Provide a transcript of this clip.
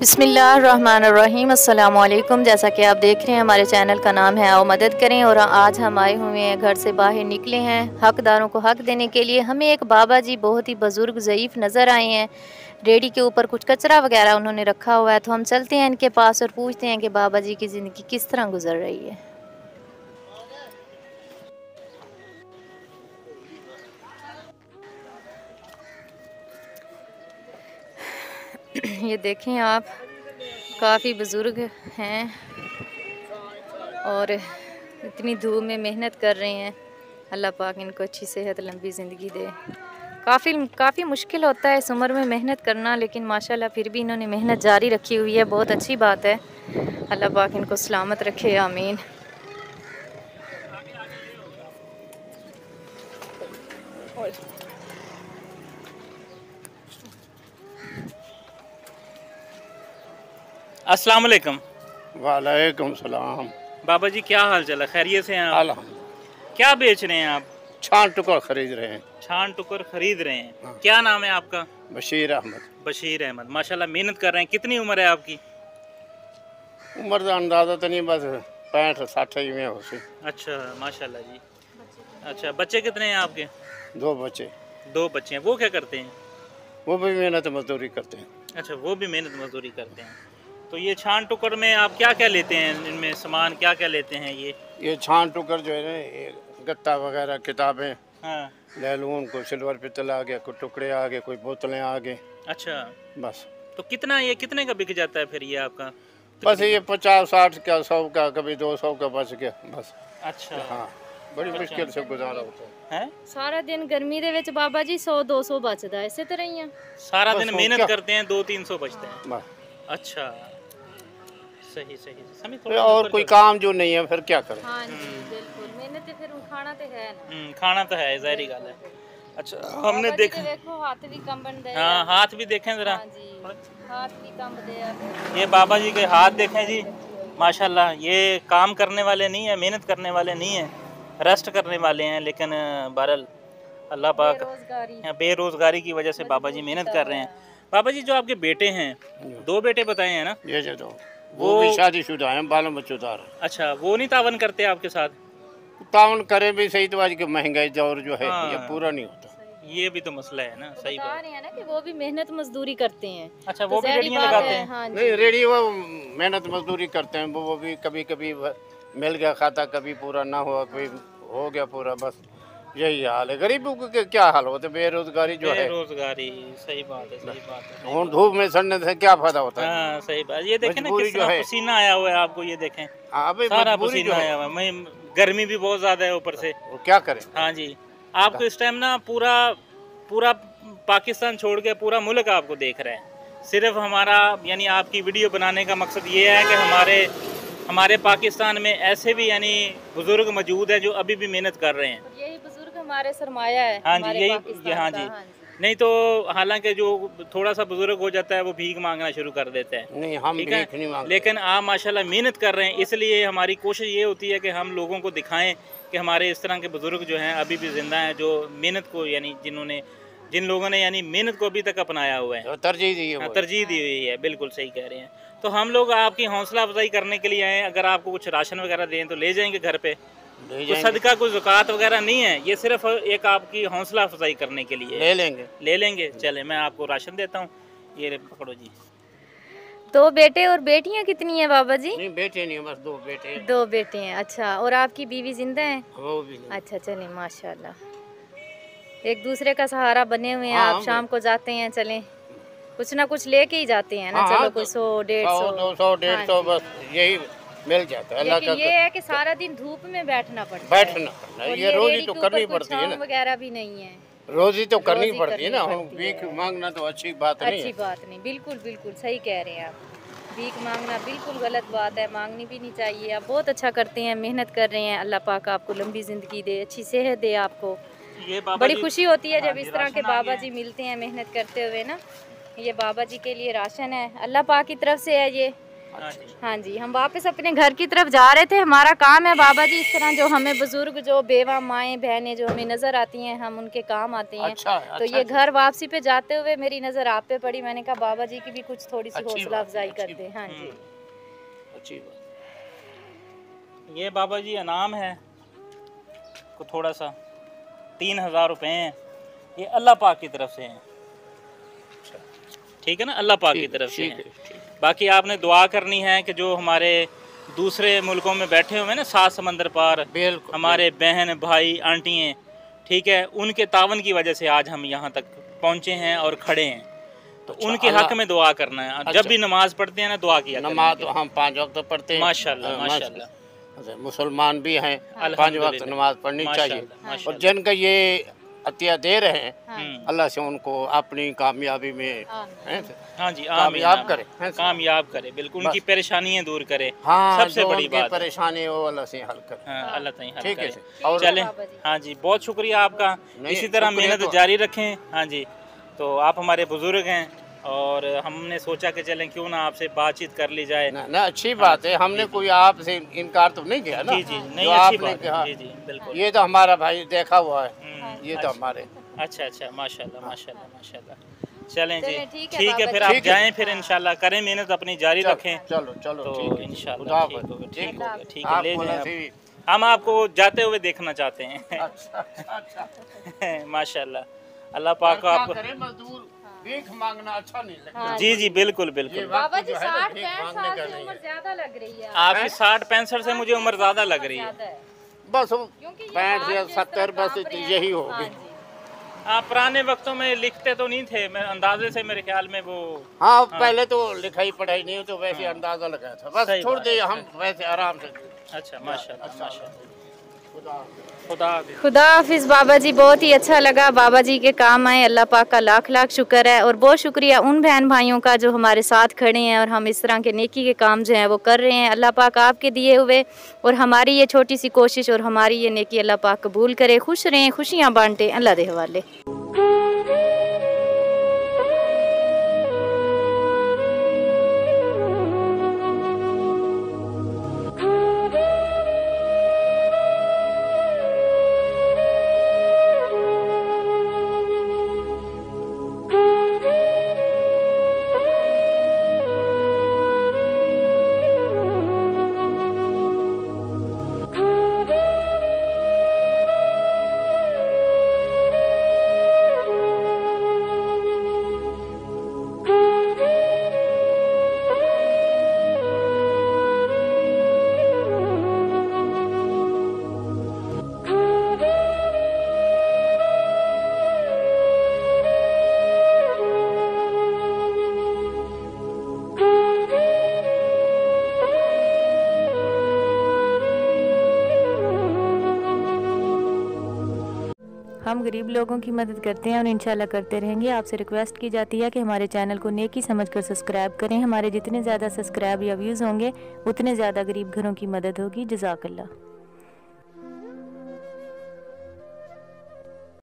बिस्मिल्लाहिर्रहमानिर्रहीम। अस्सलाम वालेकुम। जैसा कि आप देख रहे हैं हमारे चैनल का नाम है आओ मदद करें, और आज हम आए हुए हैं, घर से बाहर निकले हैं हकदारों को हक देने के लिए। हमें एक बाबा जी बहुत ही बुज़ुर्ग ज़ईफ़ नज़र आए हैं। रेडी के ऊपर कुछ कचरा वगैरह उन्होंने रखा हुआ है, तो हम चलते हैं इनके पास और पूछते हैं कि बाबा जी की ज़िंदगी किस तरह गुजर रही है। ये देखें आप, काफ़ी बुज़ुर्ग हैं और इतनी धूप में मेहनत कर रहे हैं। अल्लाह पाक इनको अच्छी सेहत लंबी ज़िंदगी दे। काफ़ी मुश्किल होता है इस उम्र में मेहनत करना, लेकिन माशाल्लाह फिर भी इन्होंने मेहनत जारी रखी हुई है। बहुत अच्छी बात है। अल्लाह पाक इनको सलामत रखे, आमीन। अस्सलाम वालेकुम। वालेकुम सलाम। बाबा जी क्या हाल चाल है, खैरियत से हैं आप? अल्हम्दुलिल्लाह। क्या बेच रहे हैं आप? छान टुकड़ खरीद रहे हैं। छान टुकर खरीद रहे हैं। हाँ। क्या नाम है आपका? बशीर अहमद। बशीर अहमद। माशाल्लाह मेहनत कर रहे हैं। कितनी उम्र है आपकी? उम्र का अंदाजा तो नहीं, बस 65-60 में हो सी। अच्छा माशाल्लाह जी। अच्छा बच्चे कितने हैं आपके? 2 बच्चे। 2 बच्चे हैं। वो क्या करते हैं? वो भी मेहनत मजदूरी करते हैं। अच्छा वो भी मेहनत मजदूरी करते हैं। तो ये छान टुकर में आप क्या क्या लेते हैं? इनमें सामान क्या क्या लेते हैं? ये छान टुकड़ जो है ना, ये गत्ता वगैरह, किताबें, हाँ। लैलून, कोई सिल्वर पित्तल आ गया, कोई टुकड़े आ गए, कोई बोतलें आ गए। अच्छा बस तो कितने का बिक जाता है फिर ये आपका? बस ये 50-60 का, 100 का, कभी 200 का बच गया बस। अच्छा हाँ, बड़ी मुश्किल से गुजारा होता है। सारा दिन गर्मी दे विच बाबा जी 100-200 बचदा है, इसे तरह ही है। सारा बस दिन और मेहनत क्या? करते हैं, 200-300 बचते हैं। बस अच्छा सही सही सही। फिर और कोई काम जो नहीं है, फिर क्या करें? हाँ जी बिल्कुल, मेहनत तो फिर खाना तो है ना। खाना तो है, ज़ाहिर गल है। अच्छा हमने बाबा जी देखा। दे देखो हाथ भी कंबन दे। हाँ हाथ भी देखें ज़रा। हाँ जी, हाथ भी कंब दे। ये बाबा जी के हाथ देखें जी, माशाल्लाह। ये काम करने वाले नहीं है, मेहनत करने वाले नहीं है, रेस्ट करने वाले हैं, लेकिन बहरहाल अल्लाह पाक बेरोज़गारी की वजह से बाबा जी मेहनत कर रहे हैं। बाबा जी जो आपके बेटे हैं, 2 बेटे बताए हैं ना? ये जो वो भी शादीशुदा हैं, बालों बच्चेदार हैं। अच्छा वो नहीं तावन करते आपके साथ? ताउन करे भी सही, तो आज की महंगाई दौर जो है हाँ। ये पूरा नहीं होता। ये भी तो मसला है ना। सही बता बात रहे हैं ना कि वो भी मेहनत मजदूरी करते हैं। अच्छा तो वो भी ज़ाहिर रेडियाँ बात लगाते है, हैं? हाँ जी। नहीं, रेडी वो मेहनत मजदूरी करते हैं, वो भी कभी कभी मिल गया खाता, कभी पूरा ना हुआ, कभी हो गया पूरा, बस यही हाल है। गरीबों के क्या हाल होते, बेरोजगारी जो है। बेरोजगारी। सही बात है, सही बात है, सही और बात धूप में सड़ने से क्या फायदा होता है। है? हाँ सही बात। ये देखें ना मजबूरी किस जो तरह है। पसीना आया हुआ है आपको, ये देखें हाँ, अभी सारा मजबूरी जो पसीना है, आया हुआ है। मैं गर्मी भी बहुत ज़्यादा है ऊपर से। वो क्या करें? हाँ जी। आपको इस टाइम ना पूरा पूरा पाकिस्तान छोड़ के पूरा मुल्क आपको देख रहे हैं। सिर्फ हमारा यानी आपकी वीडियो बनाने का मकसद ये है कि हमारे पाकिस्तान में ऐसे भी यानी बुज़ुर्ग मौजूद है जो अभी भी मेहनत कर रहे हैं। यही बुजुर्ग हमारे सरमाया है। हाँ जी, हमारे यही। पाकिस्तान हाँ का, जी। हाँ जी। नहीं तो हालांकि जो थोड़ा सा बुजुर्ग हो जाता है वो भीख मांगना शुरू कर देता है। नहीं, हम ठीक भीख है, नहीं मांगते। लेकिन आप माशाल्लाह मेहनत कर रहे हैं, इसलिए हमारी कोशिश ये होती है कि हम लोगों को दिखाएं कि हमारे इस तरह के बुजुर्ग जो हैं अभी भी ज़िंदा हैं, जो मेहनत को यानी जिन लोगों ने यानी मेहनत को अभी तक अपनाया हुआ है, तरजीह दी है हाँ, वो। तरजीह दी हुई है। बिल्कुल सही कह रहे हैं। तो हम लोग आपकी हौसला अफजाई करने के लिए आए हैं। अगर आपको कुछ राशन वगैरह दें तो ले जाएंगे घर पे। ले कोई जाएंगे, सदका कोई ज़कात वगैरह नहीं है, ये सिर्फ एक आपकी हौसला अफजाई करने के लिए ले लेंगे। ले लेंगे। चले मैं आपको राशन देता हूँ, ये पकड़ो जी। 2 बेटे और बेटियां कितनी हैं बाबा जी? नहीं, बेटे नहीं, बस 2 बेटे हैं। 2 बेटे हैं। अच्छा, और आपकी बीवी जिंदा है? वो भी नहीं। अच्छा चलें, माशाल्लाह। एक दूसरे का सहारा बने हुए हैं। हाँ, आप शाम को जाते हैं, चलें कुछ ना कुछ लेके ही जाते हैं ना। हाँ, चलो हाँ, कोई 100, 100, 150। 200, 150 बस यही मिल जाता है। अल्लाह लेकिन का ये है कि सारा दिन धूप में बैठना पड़ता है। बैठना करना, और ये रोजी रेडी तो के करनी ऊपर पड़ती है छांव ना। वगैरह भी नहीं है। रोजी तो करनी रोजी पड़ती है ना। करनी हम पड़ती भीख है। मांगना तो अच्छी बात नहीं अच्छी है। बात नहीं, बिल्कुल बिल्कुल सही कह रहे हैं आप। भीख मांगना बिल्कुल गलत बात है, मांगनी भी नहीं चाहिए। आप बहुत अच्छा करते हैं, मेहनत कर रहे हैं। अल्लाह पाक आपको लंबी ज़िंदगी दे, अच्छी सेहत दे आपको। ये बाबा बड़ी जी, खुशी होती है हाँ जब जी, इस तरह के राशन आ बाबा गया जी है। मिलते हैं मेहनत करते हुए ना। ये बाबा जी के लिए राशन है, अल्लाह पाक की तरफ से है ये। हाँ जी। हाँ जी, हम वापस अपने घर की तरफ जा रहे थे। हमारा काम है बाबा जी, इस तरह जो हमें बुजुर्ग, जो बेवा माएँ बहनें जो हमें नज़र आती हैं, हम उनके काम आते हैं। अच्छा, तो ये घर वापसी पे जाते हुए मेरी नज़र आप पे पड़ी। मैंने कहा बाबा जी की भी कुछ थोड़ी सी हौसला अफजाई कर दें। हाँ जी, अच्छी बात। ये बाबा जी इनाम है को थोड़ा सा 3000 रुपये हैं, ये अल्लाह पाक की तरफ से हैं। ठीक है ना, अल्लाह पाक की तरफ से हैं। बाकी आपने दुआ करनी है कि जो हमारे दूसरे मुल्कों में बैठे हुए हैं ना, 7 समंदर पार, बिल्कुल हमारे बहन भाई आंटी हैं, ठीक है, उनके तावन की वजह से आज हम यहाँ तक पहुँचे हैं और खड़े हैं। तो उनके हक में दुआ करना है। जब भी नमाज पढ़ते हैं ना, दुआ किया नमाज तो हम 5 वक्त पढ़ते हैं। माशाल्लाह माशाल्लाह। मुसलमान भी हैं, 5 वक्त नमाज पढ़नी चाहिए। और जिनका ये अतिया दे रहे हैं, अल्लाह से उनको अपनी कामयाबी में हाँ जी कामयाब करे, कामयाब करे, बिल्कुल उनकी परेशानियां दूर करे। हाँ, सबसे बड़ी बात परेशानी वो अल्लाह से हल करे। हाँ, अल्लाह ताई हल ठीक है। करे। और चलें, हाँ जी, बहुत शुक्रिया आपका। इसी तरह मेहनत जारी रखें। हाँ जी, तो आप हमारे बुजुर्ग हैं और हमने सोचा कि चलें क्यों ना आपसे बातचीत कर ली जाए। ना अच्छी बात है, हमने कोई आपसे इनकार तो नहीं किया ना। जी जी, नहीं, जो अच्छी आपने बात कहा, है। जी जी, बिल्कुल। ये तो हमारा भाई देखा हुआ है, ये तो हमारे। अच्छा अच्छा, माशाल्लाह माशाल्लाह माशाल्लाह। चलें जी, ठीक है ठीक है, फिर आप जाएं, फिर इंशाल्लाह करें मेहनत अपनी जारी रखें। चलो चलो, तो इंशाल्लाह ठीक हो गया, ठीक है, ले जाएं आप। हम आपको जाते हुए देखना चाहते हैं। अच्छा। माशाल्लाह, अल्लाह पाक को आपको मजदूर भीख मांगना अच्छा नहीं लगता। जी जी, बिल्कुल बिल्कुल। बाबा जी 60-65 साल से उम्र ज्यादा लग रही है आपकी 60-65 से मुझे उम्र ज्यादा लग रही है। बस 65 या 70 बस यही होगी। आप पुराने वक्तों में लिखते तो नहीं थे, मैं अंदाजे से, मेरे ख्याल में वो। हाँ, पहले तो लिखाई पढ़ाई नहीं, तो वैसे अंदाजा लगाया था, बस छोड़ दे हम वैसे आराम से। अच्छा, माशाल्लाह माशाल्लाह। खुदा हाफिज़ बाबा जी, बहुत ही अच्छा लगा, बाबा जी के काम आए। अल्लाह पाक का लाख लाख शुक्र है और बहुत शुक्रिया उन बहन भाइयों का जो हमारे साथ खड़े हैं और हम इस तरह के नेकी के काम जो हैं वो कर रहे हैं। अल्लाह पाक आपके दिए हुए और हमारी ये छोटी सी कोशिश और हमारी ये नेकी अल्लाह पाक कबूल करे। खुश रहें, खुशियाँ बांटें, अल्लाह दे हवाले। हम गरीब लोगों की मदद करते हैं और इंशाल्लाह करते रहेंगे। आपसे रिक्वेस्ट की जाती है कि हमारे चैनल को नेकी समझकर सब्सक्राइब करें। हमारे जितने ज़्यादा सब्सक्राइब या व्यूज़ होंगे उतने ज़्यादा गरीब घरों की मदद होगी। जज़ाकल्लाह।